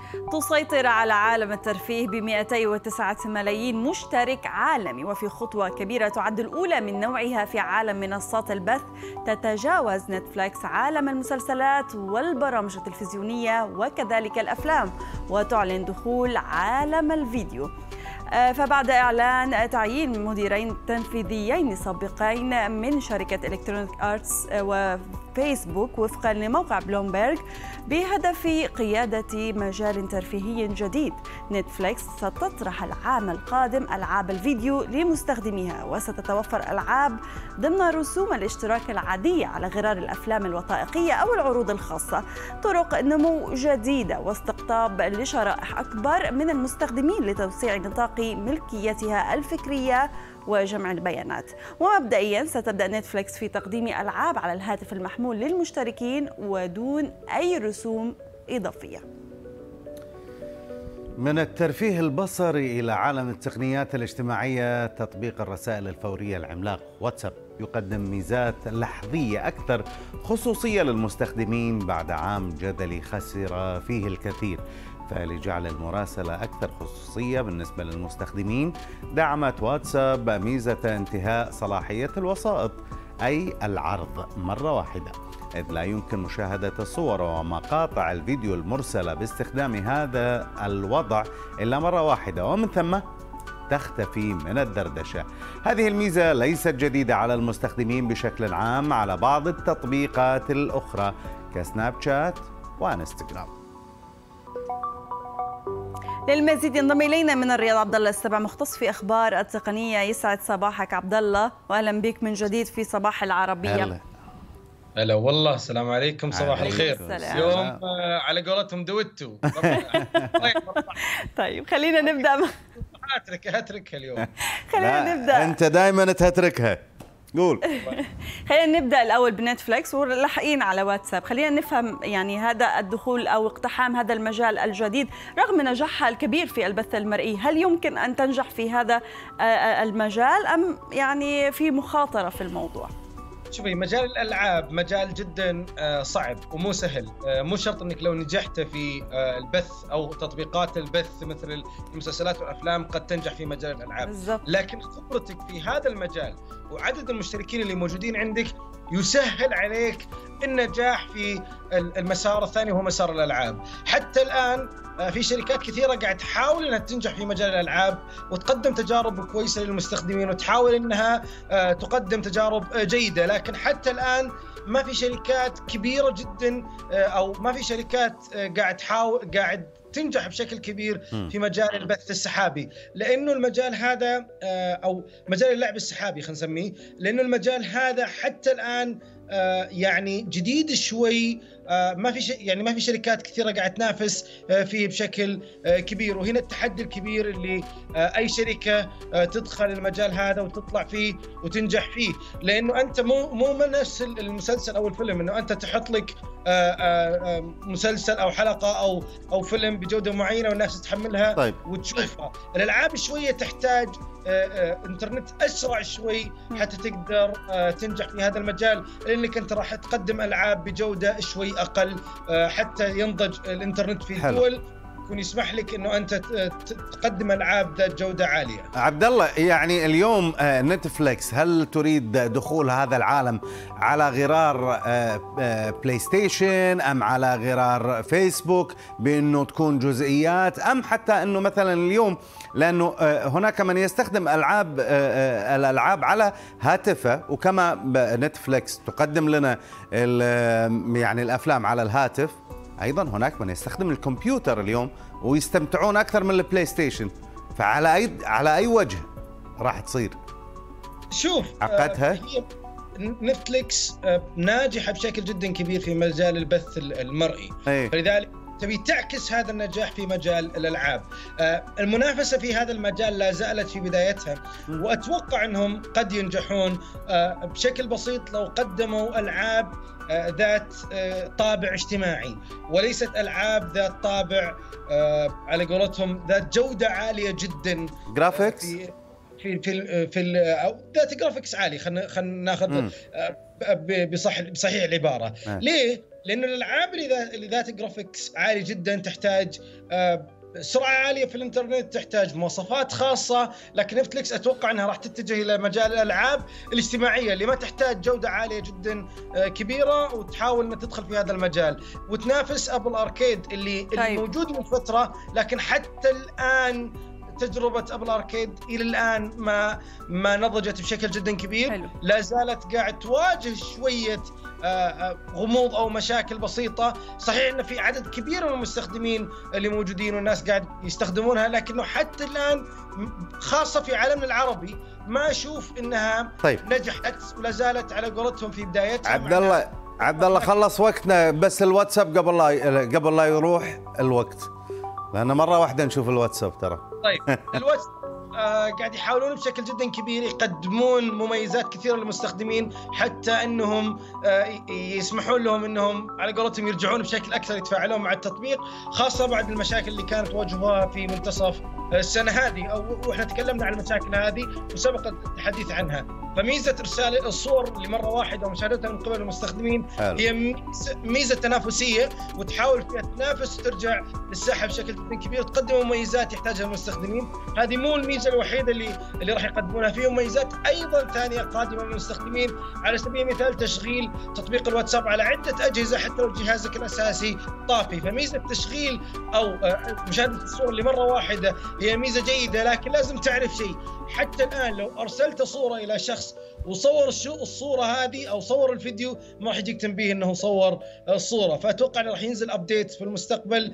تسيطر على عالم الترفيه ب 209 ملايين مشترك عالمي، وفي خطوة كبيرة تعد الأولى من نوعها في عالم منصات البث. تتجاوز نتفليكس عالم المسلسلات والبرامج التلفزيونية وكذلك الأفلام، وتعلن دخول عالم الفيديو. فبعد إعلان تعيين مديرين تنفيذيين سابقين من شركة إلكترونيك آرتس وفيسبوك وفقا لموقع بلومبرج بهدف قيادة مجال ترفيهي جديد، نتفليكس ستطرح العام القادم ألعاب الفيديو لمستخدميها، وستتوفر ألعاب ضمن رسوم الاشتراك العادية على غرار الأفلام الوثائقية أو العروض الخاصة. طرق نمو جديدة واستقطاب لشرائح أكبر من المستخدمين لتوسيع نطاق ملكيتها الفكرية وجمع البيانات. ومبدئيا ستبدأ نتفليكس في تقديم ألعاب على الهاتف المحمول للمشتركين ودون أي رسوم إضافية. من الترفيه البصري إلى عالم التقنيات الاجتماعية، تطبيق الرسائل الفورية العملاق واتساب يقدم ميزات لحظية أكثر خصوصية للمستخدمين بعد عام جدلي خسر فيه الكثير. فلجعل المراسلة أكثر خصوصية بالنسبة للمستخدمين، دعمت واتساب ميزة انتهاء صلاحية الوسائط، أي العرض مرة واحدة، إذ لا يمكن مشاهدة الصور ومقاطع الفيديو المرسلة باستخدام هذا الوضع إلا مرة واحدة، ومن ثم تختفي من الدردشة. هذه الميزة ليست جديدة على المستخدمين بشكل عام على بعض التطبيقات الأخرى كسناب شات وانستغرام. للمزيد ينضم الينا من الرياض عبد الله السبع، مختص في اخبار التقنيه. يسعد صباحك عبد الله، واهلا بك من جديد في صباح العربيه. هلا والله، السلام عليكم، صباح الخير. اليوم على قولتهم دويتو. طيب خلينا نبدا. هتركها اليوم. خلينا نبدا. انت دائما تهتركها. قول. خلينا نبدا الاول بنتفليكس ولاحقين على واتساب. خلينا نفهم يعني هذا الدخول او اقتحام هذا المجال الجديد رغم نجاحها الكبير في البث المرئي، هل يمكن ان تنجح في هذا المجال ام يعني في مخاطره في الموضوع؟ شوفي، مجال الألعاب مجال جدا صعب ومو سهل. مو شرط أنك لو نجحت في البث أو تطبيقات البث مثل المسلسلات والأفلام قد تنجح في مجال الألعاب بالزبط. لكن خبرتك في هذا المجال وعدد المشتركين اللي موجودين عندك يسهل عليك النجاح في المسار الثاني وهو مسار الألعاب. حتى الآن في شركات كثيرة قاعد تحاول أنها تنجح في مجال الألعاب وتقدم تجارب كويسة للمستخدمين وتحاول أنها تقدم تجارب جيدة، لكن حتى الآن ما في شركات كبيرة جدا أو ما في شركات قاعد تنجح بشكل كبير في مجال البث السحابي، لأنه المجال هذا أو مجال اللعب السحابي خلينا نسميه، لأنه المجال هذا حتى الآن يعني جديد شوي. ما في شركات كثيرة قاعد تنافس فيه بشكل كبير، وهنا التحدي الكبير اللي أي شركة تدخل المجال هذا وتطلع فيه وتنجح فيه، لأنه أنت مو من نفس المسلسل أو الفيلم إنه أنت تحط لك مسلسل أو حلقة أو فيلم بجودة معينة والناس تحملها طيب. وتشوفها. الألعاب شوية تحتاج انترنت أسرع شوي حتى تقدر تنجح في هذا المجال، لأنك أنت راح تقدم ألعاب بجودة شوي أقل حتى ينضج الانترنت في الدول يكون يسمح لك انه انت تقدم العاب ذات جوده عاليه. عبد الله، يعني اليوم نتفليكس هل تريد دخول هذا العالم على غرار بلاي ستيشن ام على غرار فيسبوك بانه تكون جزئيات، ام حتى انه مثلا اليوم لانه هناك من يستخدم الالعاب على هاتفه، وكما نتفليكس تقدم لنا يعني الافلام على الهاتف، أيضا هناك من يستخدم الكمبيوتر اليوم ويستمتعون أكثر من البلاي ستيشن. على أي وجه راح تصير؟ شوف، عقدتها نتفليكس ناجحة بشكل جدا كبير في مجال البث المرئي، فلذلك تبي تعكس هذا النجاح في مجال الألعاب. المنافسة في هذا المجال لا زالت في بدايتها، وأتوقع أنهم قد ينجحون بشكل بسيط لو قدموا ألعاب ذات طابع اجتماعي وليست ألعاب ذات طابع على قولتهم ذات جودة عالية جدا. جرافيكس في ذات جرافيكس عالي، خلينا ناخذ بصحيح العبارة. ليه؟ لانه الالعاب اللي ذات جرافيكس عالي جدا تحتاج سرعه عاليه في الانترنت، تحتاج مواصفات خاصه، لكن نتفلكس اتوقع انها راح تتجه الى مجال الالعاب الاجتماعيه اللي ما تحتاج جوده عاليه جدا كبيره، وتحاول انها تدخل في هذا المجال وتنافس ابل اركيد اللي موجود من فتره، لكن حتى الان تجربة أبل أركيد إلى الآن ما نضجت بشكل جدا كبير. حلو. لا زالت قاعد تواجه شوية غموض أو مشاكل بسيطة. صحيح أن في عدد كبير من المستخدمين اللي موجودين والناس قاعد يستخدمونها، لكنه حتى الآن خاصة في عالمنا العربي ما أشوف أنها نجحت، ولا زالت على قولتهم في بدايتها. عبد الله خلص وقتنا، بس الواتساب قبل لا يروح الوقت، لأن مرة واحدة نشوف الواتساب ترى. طيب الواتساب قاعد يحاولون بشكل جدا كبير يقدمون مميزات كثيرة للمستخدمين، حتى أنهم يسمحون لهم أنهم على قولتهم يرجعون بشكل أكثر يتفاعلون مع التطبيق، خاصة بعد المشاكل اللي كانت تواجهها في منتصف السنة هذه، وإحنا تكلمنا عن المشاكل هذه وسبق الحديث عنها. فميزة إرسال الصور لمرة واحدة ومشاهدتها من قبل المستخدمين هي ميزة تنافسية، وتحاول فيها تنافس وترجع للساحة بشكل جدا كبير، تقدم مميزات يحتاجها المستخدمين. هذه مو الميزة الوحيدة اللي راح يقدمونها، فيه مميزات أيضا ثانية قادمة من المستخدمين، على سبيل المثال تشغيل تطبيق الواتساب على عدة أجهزة حتى لو جهازك الأساسي طافي. فميزة تشغيل أو مشاهدة الصور لمرة واحدة هي ميزة جيدة، لكن لازم تعرف شيء، حتى الآن لو أرسلت صورة إلى شخص وصور الصورة هذه أو صور الفيديو ما راح يجيك تنبيه أنه صور الصورة. فأتوقع أنه راح ينزل أبديت في المستقبل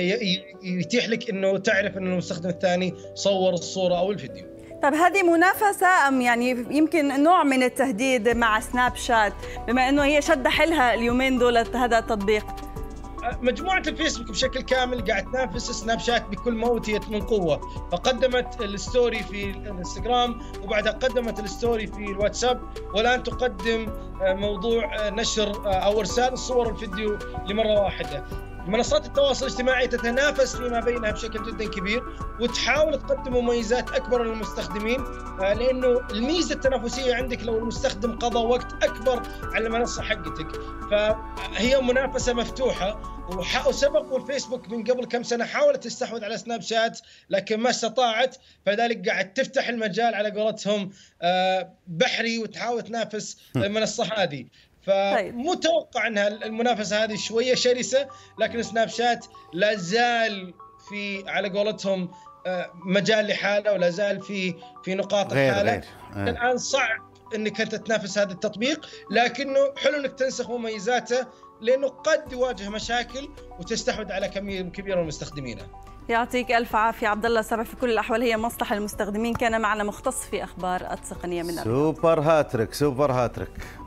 يتيح لك أنه تعرف أن المستخدم الثاني صور الصورة أو الفيديو. طب هذه منافسة أم يعني يمكن نوع من التهديد مع سناب شات، بما أنه هي شد حيلها اليومين دول هذا التطبيق؟ مجموعة الفيسبوك بشكل كامل قاعد تنافس سناب شات بكل ما أوتيت من قوة، فقدمت الستوري في الانستغرام وبعدها قدمت الستوري في الواتساب، والآن تقدم موضوع نشر أو إرسال الصور والفيديو لمرة واحدة. منصات التواصل الاجتماعي تتنافس فيما بينها بشكل جدا كبير، وتحاول تقدم مميزات أكبر للمستخدمين، لأنه الميزة التنافسية عندك لو المستخدم قضى وقت أكبر على المنصة حقتك، فهي منافسة مفتوحة. وسبق الفيسبوك من قبل كم سنة حاولت تستحوذ على سناب شات لكن ما استطاعت، فذلك قاعد تفتح المجال على قولتهم بحري وتحاول تنافس المنصة هذه. فمتوقع أنها المنافسة هذه شوية شرسة، لكن سناب شات لا زال في على قولتهم مجال لحاله، ولا زال في نقاط الحالة. الآن صعب أنك أنت تنافس هذا التطبيق، لكنه حلو أنك تنسخ مميزاته، لأنه قد يواجه مشاكل وتستحوذ على كمية كبيرة من مستخدمينه. يعطيك ألف عافية عبد الله السبع. في كل الأحوال هي مصلحة المستخدمين. كان معنا مختص في أخبار التقنية من سوبر هاتريك.